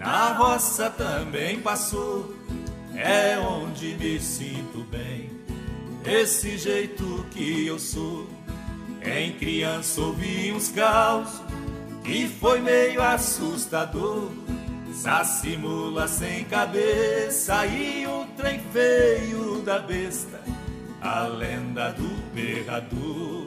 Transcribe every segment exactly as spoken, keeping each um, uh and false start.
na roça também passou. É onde me sinto bem, esse jeito que eu sou. Em criança ouvi uns causos que foi meio assustador. Saci mula sem cabeça e um trem feio da besta, a lenda do berrador.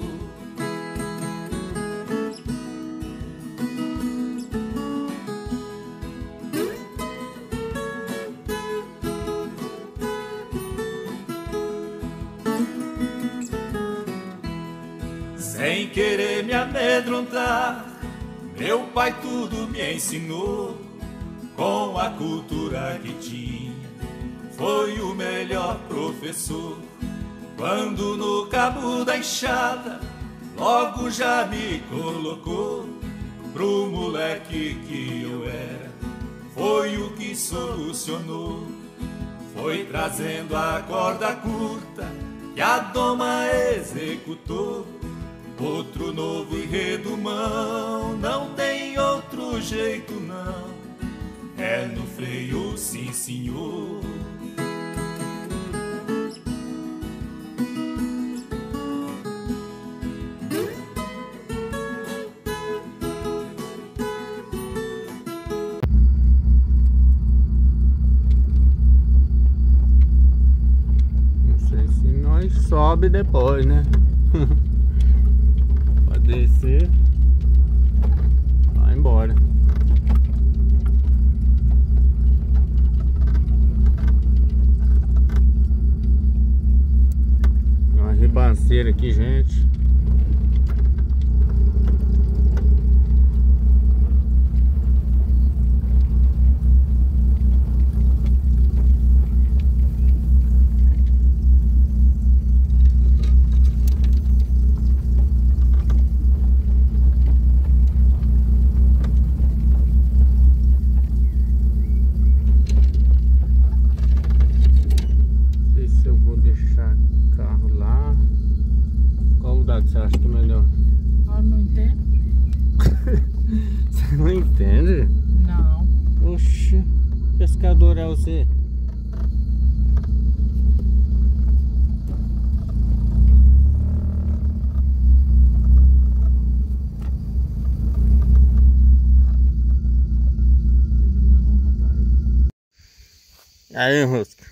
Sem querer me amedrontar, meu pai tudo me ensinou. Com a cultura que tinha, foi o melhor professor. Quando no cabo da enxada, logo já me colocou. Pro moleque que eu era, foi o que solucionou. Foi trazendo a corda curta que a doma executou. Outro novo enredo, mão, não tem outro jeito não. É no freio, sim senhor. Não sei se nós sobe depois, né? Pode descer, vai embora. Uma ribanceira aqui, gente. Você acha que é melhor? Eu não entendo. Você não entende? Não. Oxe, pescador é você? Não, rapaz. Aí, Rosca.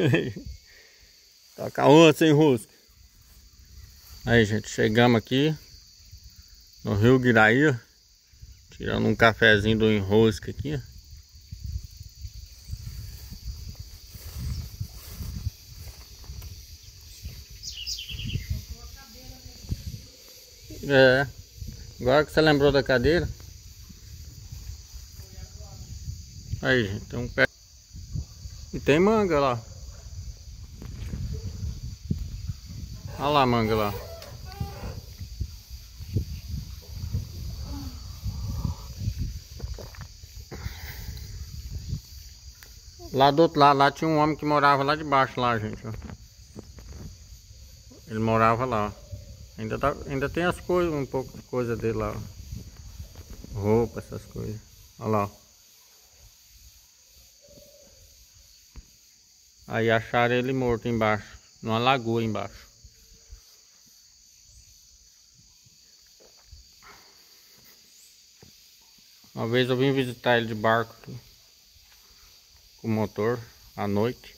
Toca onça, hein, Rosca? Aí, gente, chegamos aqui no Rio Guiraí, ó, tirando um cafezinho do enrosco aqui, ó. É, agora que você lembrou da cadeira. Aí, gente, tem um pé. E tem manga lá. Olha lá a manga lá. Lá do outro lado, lá tinha um homem que morava lá debaixo, lá, gente, ó. Ele morava lá. Ainda, tá, ainda tem as coisas, um pouco de coisa dele lá, ó. Roupa, essas coisas. Olha lá, ó. Aí acharam ele morto embaixo, numa lagoa embaixo. Uma vez eu vim visitar ele de barco aqui, com motor, à noite.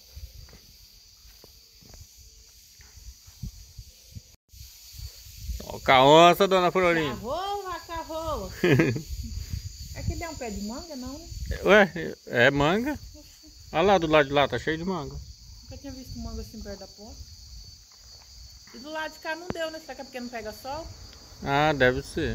Toca a onça, dona Florinha. Carro, carro. Aqui deu um pé de manga, não, né? Ué, é manga. Olha lá do lado de lá, tá cheio de manga. Nunca tinha visto manga assim perto da ponta. E do lado de cá não deu, né? Será que é porque não pega sol? Ah, deve ser.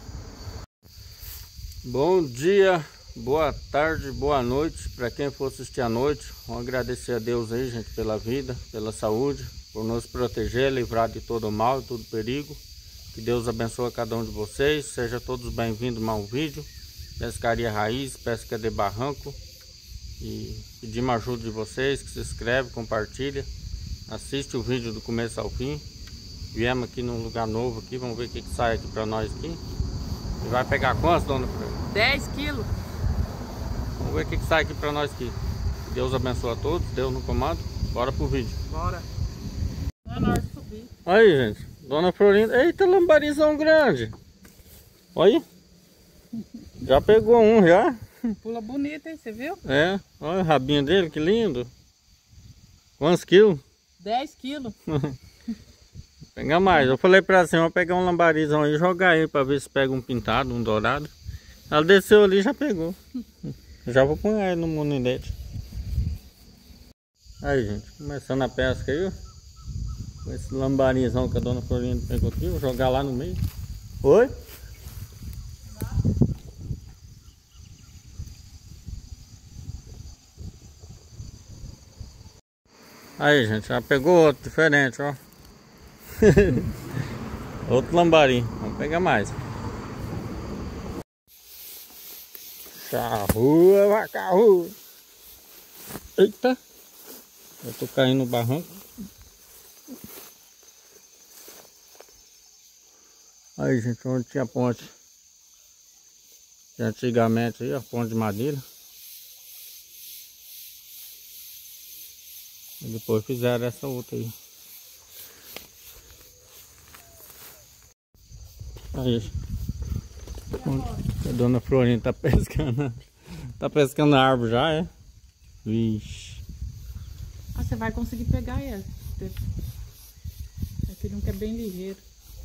Bom dia, boa tarde, boa noite para quem for assistir à noite. Vamos agradecer a Deus aí, gente, pela vida, pela saúde, por nos proteger, livrar de todo mal e todo perigo. Que Deus abençoe cada um de vocês. Sejam todos bem-vindos a um vídeo. Pescaria Raiz, pesca de barranco. E pedimos ajuda de vocês, que se inscreve, compartilha, assiste o vídeo do começo ao fim. Viemos aqui num lugar novo aqui, vamos ver o que, que sai aqui para nós aqui. E vai pegar quantos, dona Fran? dez quilos. Vamos Vamos ver o que, que sai aqui pra nós aqui. Deus abençoe a todos, Deus no comando. Bora pro vídeo. Bora. Não é na hora de subir. Aí, gente. Dona Florinda. Eita, lambarizão grande. Olha. Já pegou um já. Pula bonito, hein? Você viu? É. Olha o rabinho dele, que lindo. Quantos quilos? dez quilos. Pega mais. Eu falei pra assim, vou pegar um lambarizão aí e jogar aí pra ver se pega um pintado, um dourado. Ela desceu ali e já pegou. Já vou pôr ele no molinete. Aí, gente, começando a pesca aí, ó. Com esse lambarizão que a Dona Florinda pegou aqui, vou jogar lá no meio. Oi? Aí, gente, já pegou outro diferente, ó. Outro lambarim. Vamos pegar mais. Charrua, vaca rua. Eita. Eu tô caindo no barranco. Aí, gente, onde tinha ponte. Que antigamente aí, ó, ponte de madeira. E depois fizeram essa outra aí. Aí, a Dona Florinda tá pescando. Tá pescando a árvore já, é? Vixe. Ah, você vai conseguir pegar ele. Aquele um que é bem ligeiro.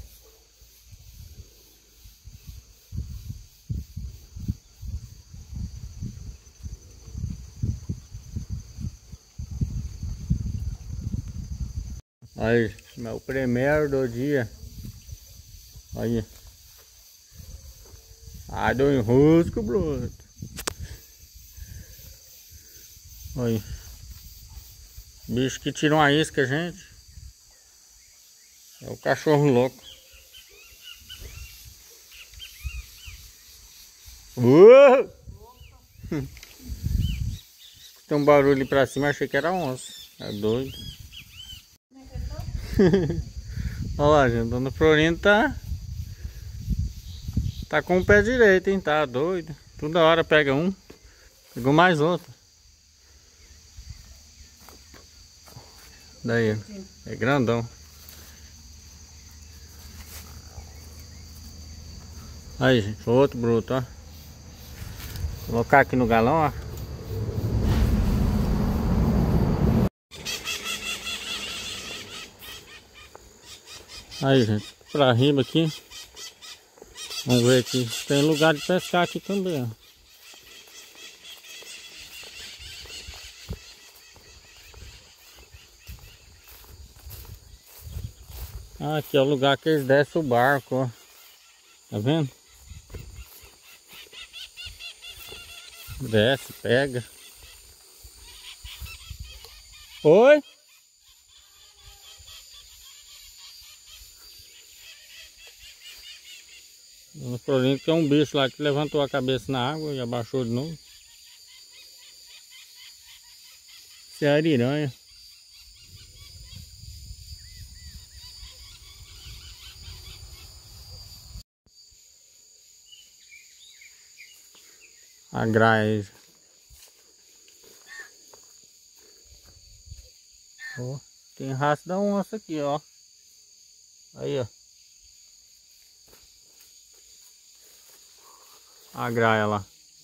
Aí, meu primeiro do dia. Aí. Ah, do enrosco, bruto. Aí. Bicho que tira uma isca, gente. É o cachorro louco. Uh! Tem um barulho ali pra cima, achei que era onça. É doido. Olha lá, gente, Dona Florinda tá Tá com o pé direito, hein? Tá doido. Toda hora pega um. Pegou mais outro. Daí, é grandão. Aí, gente, outro bruto, ó. Vou colocar aqui no galão, ó. Aí, gente, pra riba aqui. Vamos ver aqui. Tem lugar de pescar aqui também, ó. Ah, aqui é o lugar que eles descem o barco, ó. Tá vendo? Desce, pega. Oi? Dona Florinda tem um bicho lá que levantou a cabeça na água e abaixou de novo. Isso é ariranha. A graia. Ó, tem rastro da onça aqui, ó. Aí, ó. A graia lá.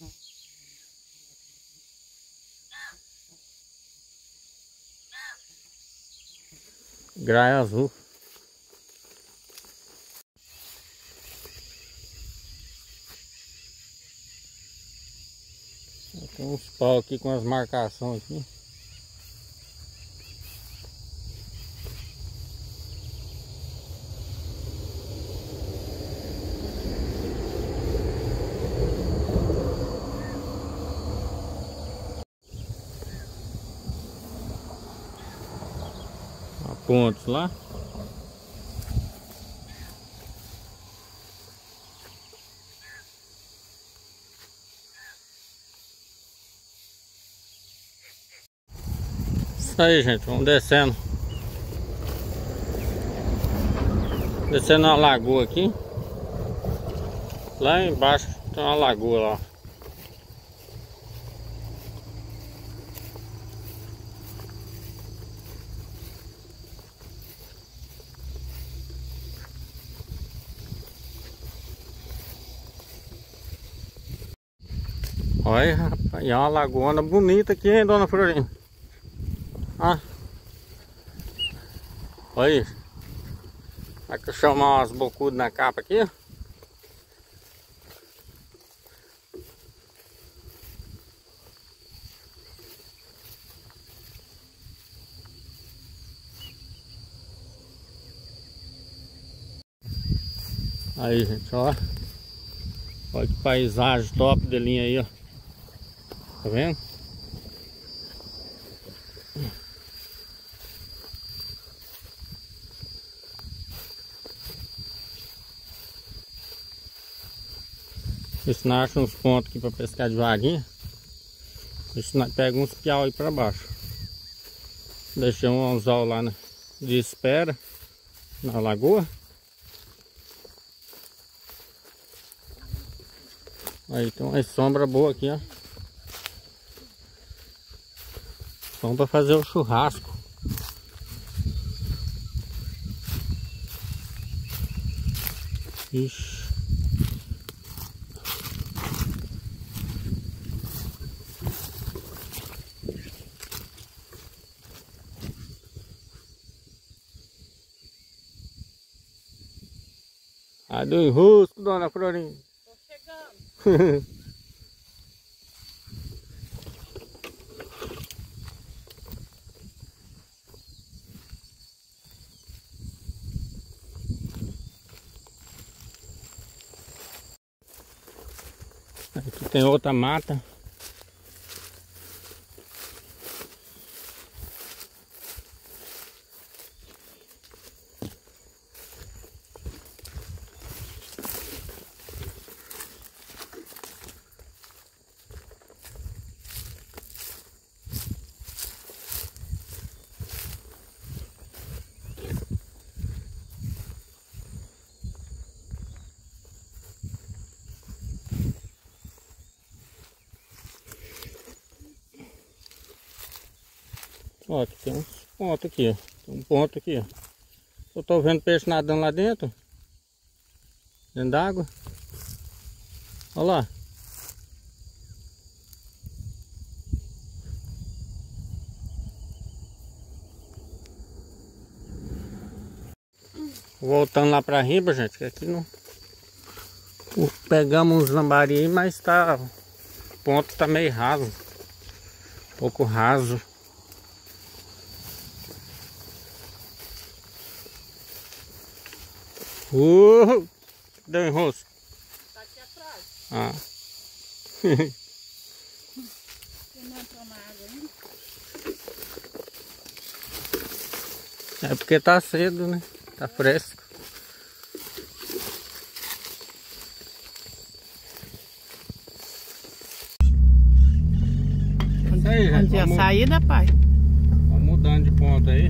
Graia azul. Tem uns pau aqui com as marcações aqui. Pontos lá. Isso aí, gente, vamos descendo. Descendo uma lagoa aqui. Lá embaixo tem uma lagoa lá. Olha, rapaz, e é uma lagoona bonita aqui, hein, dona Florinda? Ah. Olha isso. Vai que eu chamar umas bocudas na capa aqui, ó. Aí, gente, ó. Olha que paisagem top delinha aí, ó. Tá vendo? Se nós achamos uns pontos aqui pra pescar devagarinho, se nós pega uns piau aí pra baixo. Deixei um anzol lá na, de espera na lagoa. Aí tem uma sombra boa aqui, ó. Vamos para fazer o churrasco. Ixi. Ai do enrosco, dona Florinda. Tô chegando. Aqui tem outra mata. Ó, aqui tem uns pontos aqui, ó. Tem um ponto aqui, ó. Eu tô vendo peixe nadando lá dentro. Dentro d'água. Olha lá. Voltando lá pra riba, gente, que aqui não... Pegamos uns lambari aí, mas tá... O ponto tá meio raso. Um pouco raso. Uh, deu enrosco. Tá aqui atrás. Ah. Você não entrou na água ainda? É porque tá cedo, né? Tá fresco. Isso aí, gente. Onde é a Vamos, saída, pai? vamos mudando de ponto aí.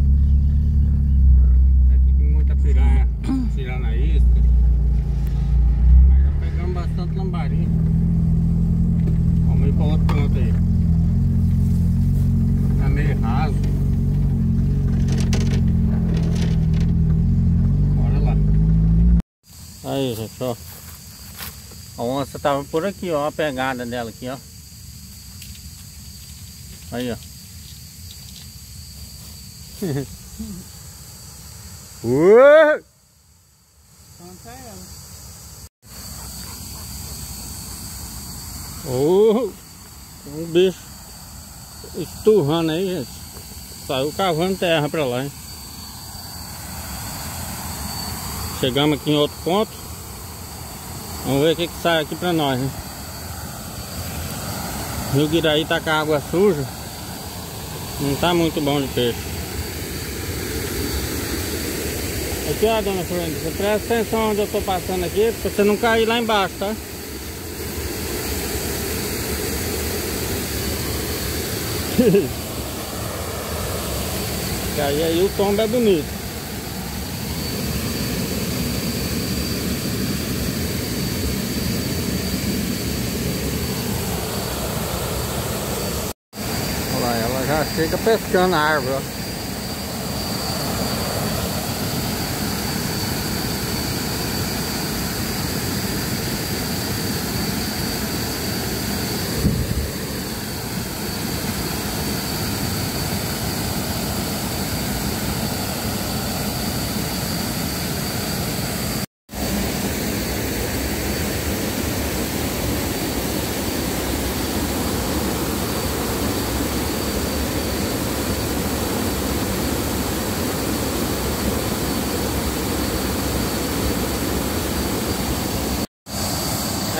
Aqui tem muita piranha tirando a isca. Mas já pegamos bastante lambari. Vamos ir para outro ponto aí. Tá meio raso. Bora lá. Aí, gente, ó. A onça tava por aqui, ó. A pegada dela aqui, ó. Aí, ó. Uh! Conta ela. Oh, um bicho esturrando aí, gente. Saiu cavando terra pra lá, hein? Chegamos aqui em outro ponto. Vamos ver o que que sai aqui pra nós, né? Rio Guiraí tá com a água suja. Não tá muito bom de peixe. Aqui, ó, dona Florinda, você presta atenção onde eu tô passando aqui, pra você não cair lá embaixo, tá? E aí, aí o tombo é bonito. Olha lá, ela já chega pescando a árvore, ó.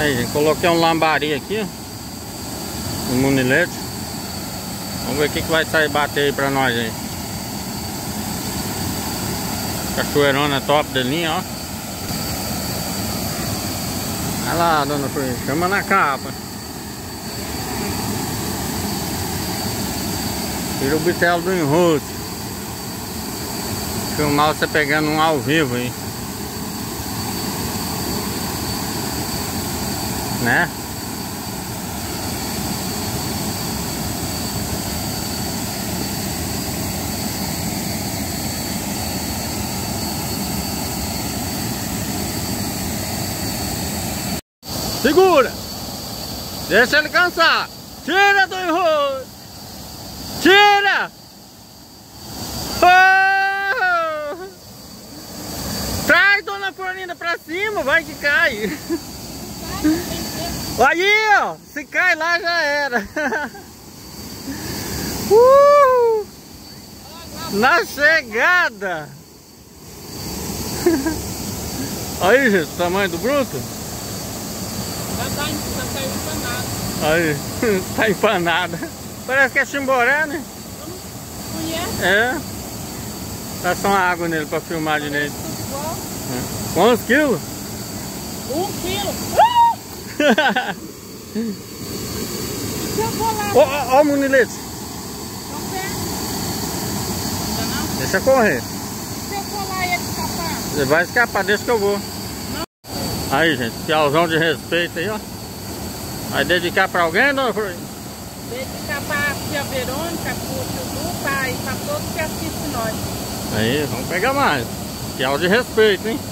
Aí, gente, coloquei um lambari aqui, ó, no munilete. Vamos ver o que, que vai sair bater aí pra nós aí. Cachoeirona top de linha, ó. Olha lá, dona Florinda, chama na capa. Tira o bitelo do enrosto. Filmar você pegando um ao vivo aí, né? Segura! Deixa ele cansar! Tira do enrosto! Tira! Oh! Traz, dona Florinda, pra cima, vai que cai! Aí, ó! Se cai lá já era! Uh! Na chegada! Aí, gente, o tamanho do bruto. Já tá empanado. Aí, tá empanada. Parece que é chimboré, né? Conhece? É. Dá só uma água nele pra filmar direito. É. Quantos quilos? Um quilo. Se eu for lá... Ó, ó o munilete. Não quer? Não? Deixa correr. Se eu for lá e ele escapar? Ele vai escapar, deixa que eu vou. Aí, gente, piauzão de respeito aí, ó. Vai dedicar pra alguém, dona Florinda? Dedicar pra tia Verônica, pro tio Du, pai, pra todos que assistem nós. Aí, vamos pegar mais. Piau de respeito, hein?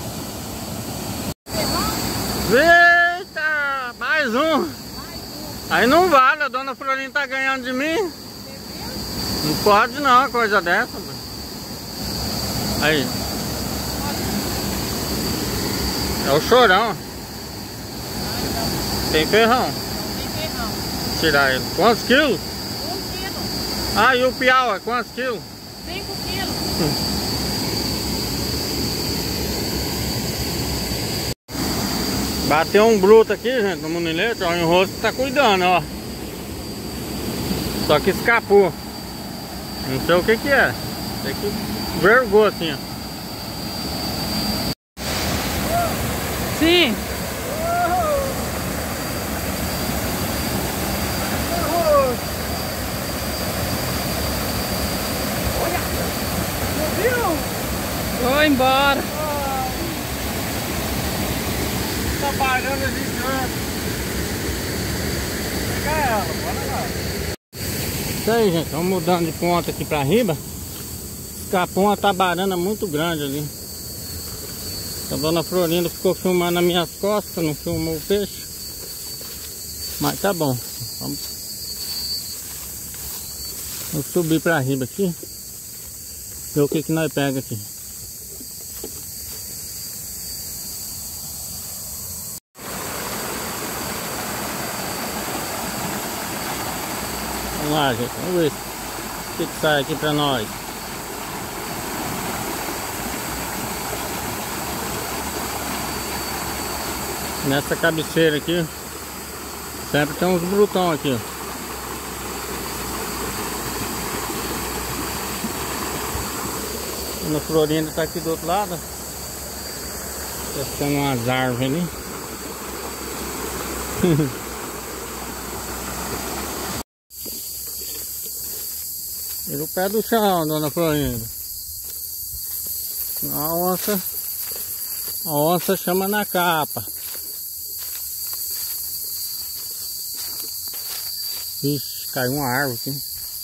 Eita, mais um. Mais um. Aí não vale, a dona Florinda tá ganhando de mim. Não pode não, coisa dessa. Mano. Aí. É o chorão. Tem ferrão. Tem ferrão. Tirar ele. Quantos quilos? Um quilo. Ah, e o piau é quantos quilos? Cinco quilos. Bateu um bruto aqui, gente, no munilete, ó, o enrosto tá cuidando, ó. Só que escapou. Não sei o que que é. Tem que vergou assim, ó. Sim. Olha! Viu? Vou embora. Tá parando gigante. Pega ela, bora lá. Isso aí, gente, vamos mudando de ponta aqui pra riba. A ponta tá barana muito grande ali. A dona Florinda ficou filmando nas minhas costas, não filmou o peixe. Mas tá bom. Vamos, vamos subir pra riba aqui. Ver o que que nós pega aqui. Vamos lá, gente. Vamos ver o que que sai aqui pra nós. Nessa cabeceira aqui sempre tem uns brutão aqui, ó. A Florinda tá aqui do outro lado, pescando umas árvores ali. Tira o pé do chão, dona Florinda. A onça, a onça chama na capa. Ixi, caiu uma árvore aqui.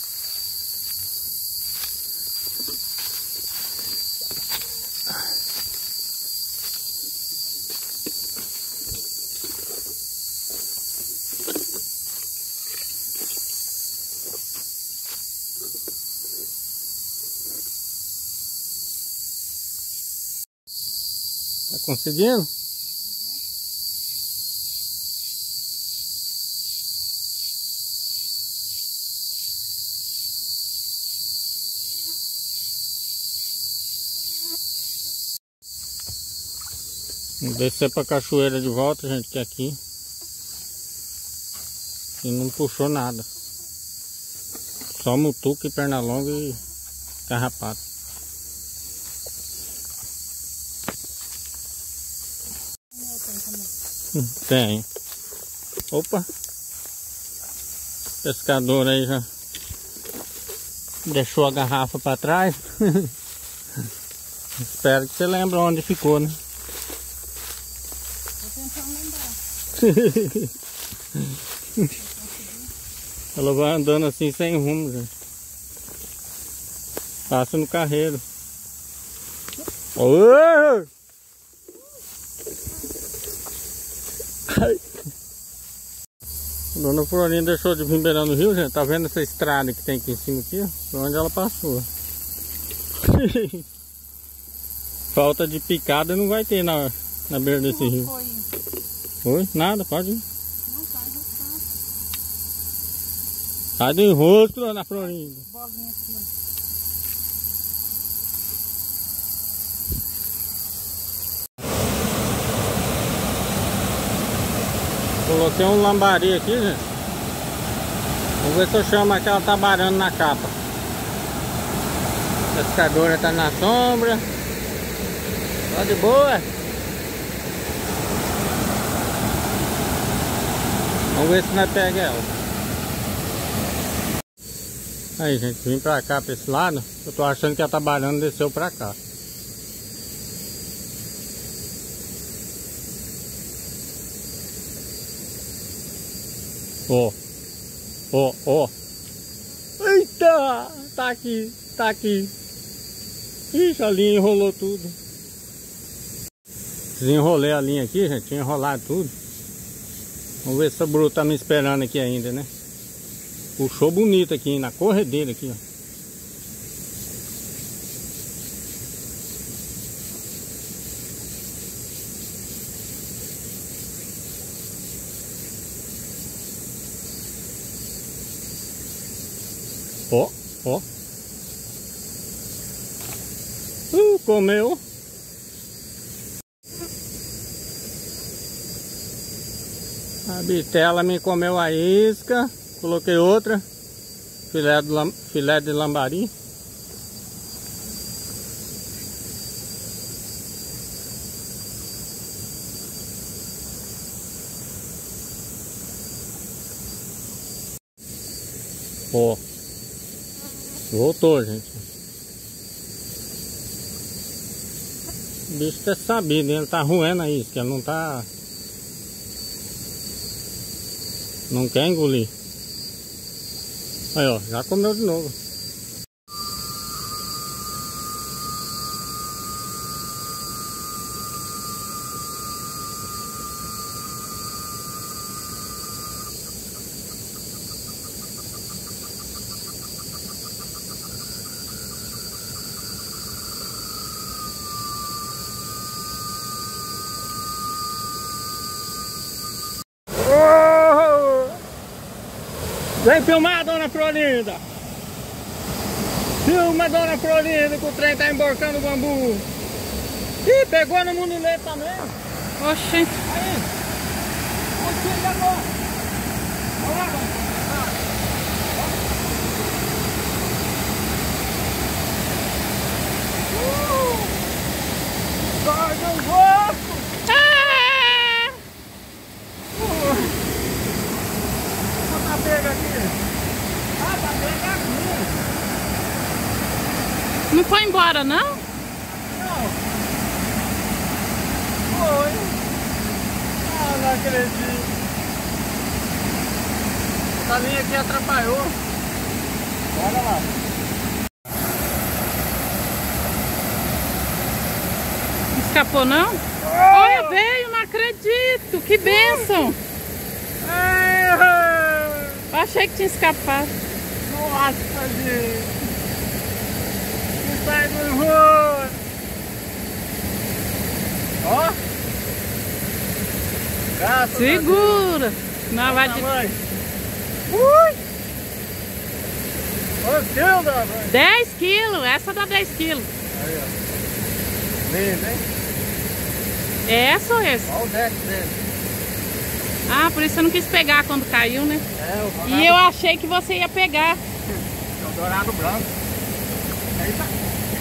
Tá conseguindo? Vamos descer pra cachoeira de volta, gente, que aqui E não puxou nada. Só mutuca e perna longa e carrapato. Tem. Opa. Pescador aí já deixou a garrafa para trás. Espero que você lembre onde ficou, né? Vou tentar lembrar. Ela vai andando assim sem rumo, gente. Passa no carreiro. Oi! Dona Florinda deixou de vir beirando o rio, gente. Tá vendo essa estrada que tem aqui em cima aqui, ó? Por onde ela passou. Falta de picada não vai ter na, na beira desse rio. Foi? Oi? Nada, pode ir. Não, tá enroscando. Sai do enrosco, Dona Florinda. Bolinha aqui, ó. Coloquei um lambari aqui, gente. Vamos ver se eu chamo aquela tabarando na capa. A pescadora tá na sombra. Tá de boa. Vamos ver se nós pega ela. Aí, gente, vim pra cá, pra esse lado. Eu tô achando que a tabarando desceu pra cá. Ó, ó, ó. Eita! Tá aqui, tá aqui. Ixi, a linha enrolou tudo. Desenrolei a linha aqui, gente. Tinha enrolado tudo. Vamos ver se a bruta tá me esperando aqui ainda, né? Puxou bonito aqui, na corredeira aqui, ó. Ó, ó. Uh, comeu. A bitela me comeu a isca. Coloquei outra. Filé de, lam... Filé de lambari. Ó. Voltou, gente. O bicho tá sabido, ele tá roendo a isca, ele não tá... Não quer engolir. Aí, ó, já comeu de novo. Vem filmar, Dona Florinda! Filma, Dona Florinda, que o trem tá emborcando o bambu! Ih, pegou no munileto também! Oxi! Aí! Onde você agora? Olha lá, uh! Sai do rosto! Ah! Tá pega aqui! Ah, tá pega aqui! Não foi embora, não? Não! Foi! Ah, não acredito! Essa linha aqui atrapalhou! Olha lá! Escapou, não? Olha, veio, não acredito! Que bênção! Eu achei que tinha escapado. Nossa, gente! Que sai do rolo! Ó! Graças Segura! Não vai de... mãe! Ui! Quantos quilos, dona mãe? dez quilos, essa dá dez quilos. Aí, ó. Lindo, hein? É essa ou essa? Olha o deck dele. Ah, por isso você não quis pegar quando caiu, né? É, o E eu achei que você ia pegar. É o dourado branco. Aí tá.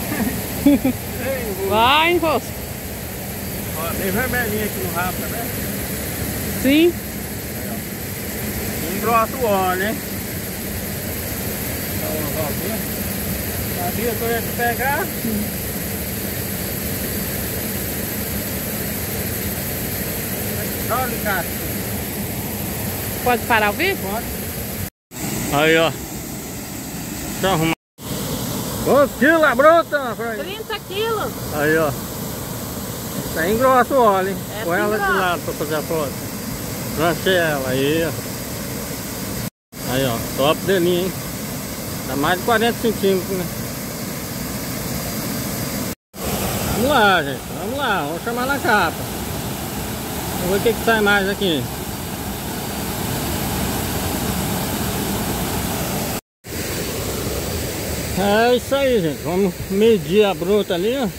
Vai, Rosco. Ó, tem vermelhinho aqui no rabo, tá vendo? Sim. Engrossa o óleo, né? Dá uma voltinha. Sabia que eu ia te pegar? Olha, cara. Pode parar o vídeo? Pode. Aí, ó. Deixa eu arrumar. Quantos quilos a bruta? trinta quilos. Aí, ó. Tá engrossa o óleo, hein? É, põe ela de engrossa. lado pra fazer a foto. Lanchei ela, aí, ó. Aí, ó. Top delinho, hein? Dá mais de quarenta centímetros, né? Vamos lá, gente. Vamos lá. Vamos chamar na capa. Vamos ver o que que sai mais aqui. É isso aí, gente. Vamos medir a bruta ali, ó.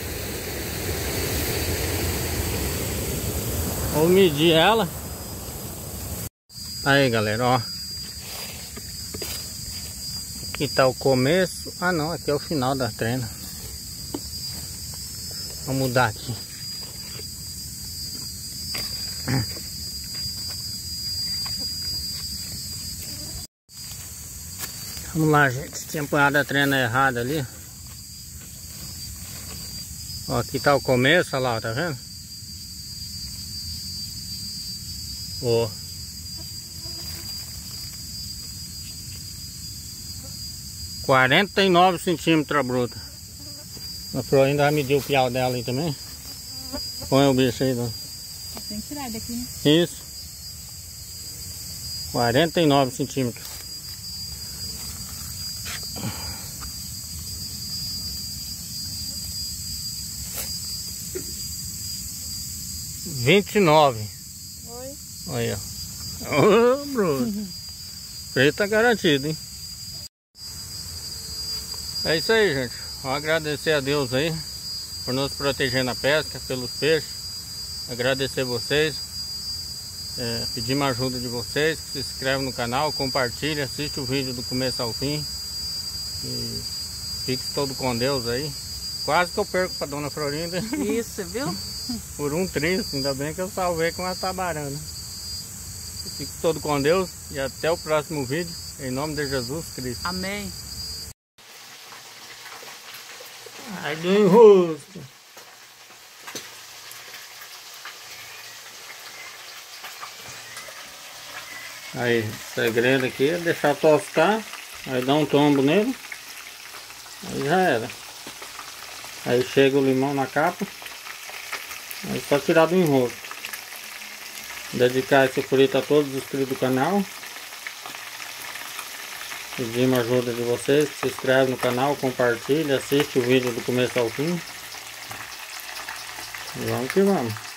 Vou medir ela. Aí, galera, ó. Aqui tá o começo. Ah, não. Aqui é o final da trena. Vamos mudar aqui. Vamos lá, gente. Tinha apanhado a trena errada ali. Ó, aqui tá o começo, olha lá, tá vendo? Ó. quarenta e nove centímetros a bruta. A Flor ainda vai medir o piau dela aí também. Põe o bicho aí, não. Tem que tirar daqui, né? Isso. quarenta e nove centímetros. vinte e nove. Oi. Olha. Ô, oh, Bruno. Preço tá garantido, hein? É isso aí, gente. Vamos agradecer a Deus aí por nos proteger na pesca, pelos peixes. Agradecer vocês. É, pedir uma ajuda de vocês. Que se inscreve no canal, compartilha, assiste o vídeo do começo ao fim. E fique todo com Deus aí. Quase que eu perco pra Dona Florinda. Isso, viu? Por um triste, ainda bem que eu salvei com uma tabarana. Fique todo com Deus e até o próximo vídeo, em nome de Jesus Cristo. Amém. Ai, do enrosco. Aí, o segredo aqui é deixar tostar, aí dá um tombo nele, aí já era. Aí chega o limão na capa. É só tirar do enrosco. Dedicar esse frito a todos os inscritos do canal. Pedir uma ajuda de vocês. Se inscreve no canal, compartilha, assiste o vídeo do começo ao fim. E vamos que vamos.